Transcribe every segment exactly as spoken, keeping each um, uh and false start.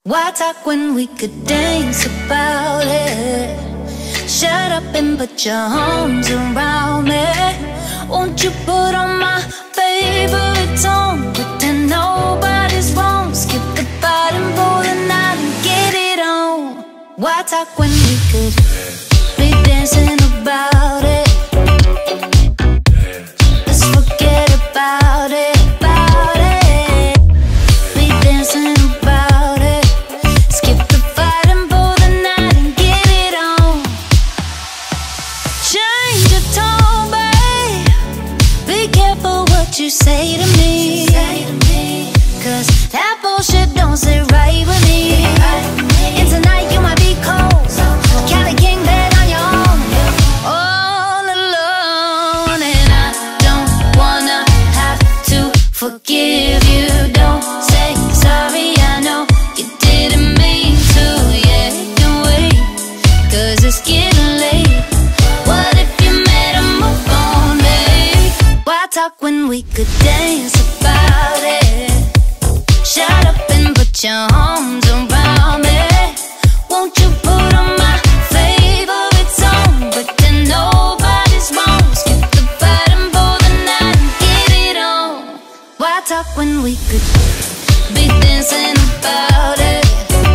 Why talk when we could dance about it? Shut up and put your arms around me. Won't you put on my favorite song? Pretend nobody's wrong. Skip the bottom, pull the night and get it on. Why talk when we could be dancing about it? Let's forget about it, about it. Be dancing about it. Skip the fight and pull the night and get it on. Change your tone, babe. Be careful what you say to me, cause that bullshit don't sit right with me. And tonight you might be cold, Cali King bed on your own, all alone. And I don't wanna have to forgive you. Don't say sorry, I know you didn't mean to. Yeah, you can wait, cause it's getting late. What if you made a move on me? Why talk when we could dance about it? Shut up and put your arms around me. Won't you put on my favorite song? Pretend nobody's wrong. Skip the fight and pull the night and get it on. Why talk when we could be dancing about it?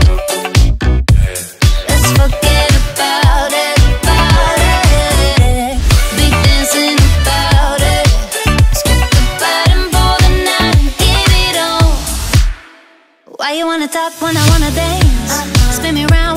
Let's forget about it, about it. Be dancing about it. Skip the fight and pull the night and get it on. Why you wanna talk when I wanna dance? Spin me round